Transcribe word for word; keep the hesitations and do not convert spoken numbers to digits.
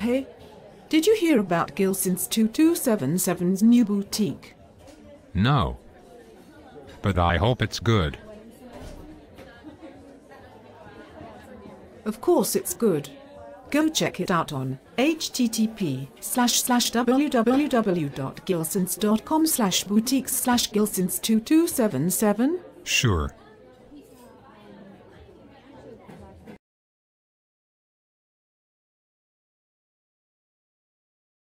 Hey, did you hear about Gilson's two two seven seven's new boutique? No. But I hope it's good. Of course it's good. Go check it out on http slash slash www.gilsons.com slash boutiques slash Gilsons two two seven seven. Sure.